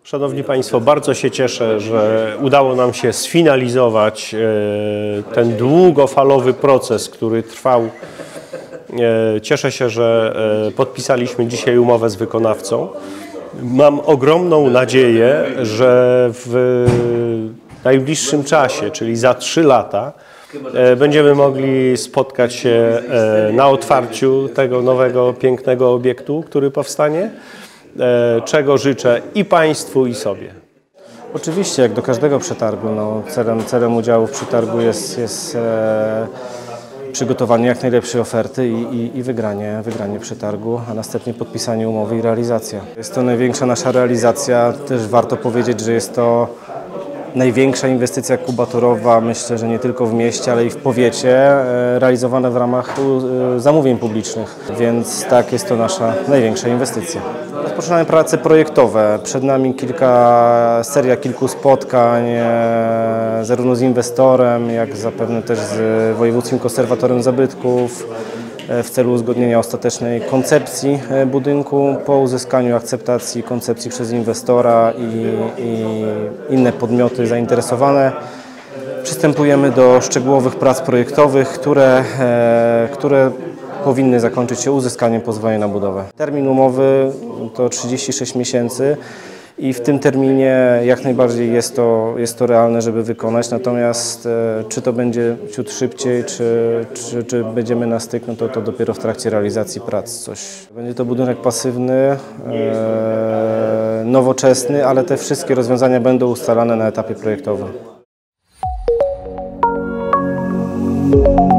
Szanowni Państwo, bardzo się cieszę, że udało nam się sfinalizować ten długofalowy proces, który trwał. Cieszę się, że podpisaliśmy dzisiaj umowę z wykonawcą. Mam ogromną nadzieję, że w najbliższym czasie, czyli za 3 lata, będziemy mogli spotkać się na otwarciu tego nowego, pięknego obiektu, który powstanie, czego życzę i Państwu, i sobie. Oczywiście, jak do każdego przetargu, celem udziału w przetargu jest przygotowanie jak najlepszej oferty i wygranie przetargu, a następnie podpisanie umowy i realizacja. Jest to największa nasza realizacja, też warto powiedzieć, że jest to największa inwestycja kubatorowa, myślę, że nie tylko w mieście, ale i w powiecie, realizowana w ramach zamówień publicznych, więc tak, jest to nasza największa inwestycja. Rozpoczynamy prace projektowe, przed nami seria kilku spotkań, zarówno z inwestorem, jak zapewne też z Wojewódzkim Konserwatorem Zabytków, w celu uzgodnienia ostatecznej koncepcji budynku po uzyskaniu akceptacji koncepcji przez inwestora i inne podmioty zainteresowane. Przystępujemy do szczegółowych prac projektowych, które powinny zakończyć się uzyskaniem pozwolenia na budowę. Termin umowy to 36 miesięcy. I w tym terminie jak najbardziej jest to realne, żeby wykonać, natomiast czy to będzie ciut szybciej, czy będziemy na styk, no to dopiero w trakcie realizacji prac coś. Będzie to budynek pasywny, nowoczesny, ale te wszystkie rozwiązania będą ustalane na etapie projektowym.